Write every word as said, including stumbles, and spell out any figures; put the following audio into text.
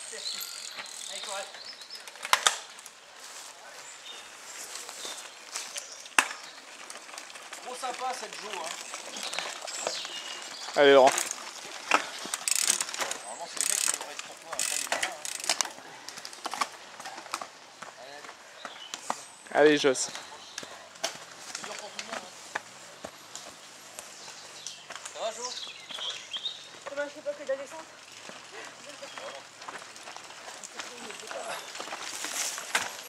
Allez, correct. Trop sympa cette Jo, hein. Allez Laurent. Normalement c'est les mecs qui devraient être pour toi, hein, pas les gars, hein. Allez, Allez Joss. c'est dur pour tout le monde, hein. Ça va Jo? Demain je fais pas que de la descente.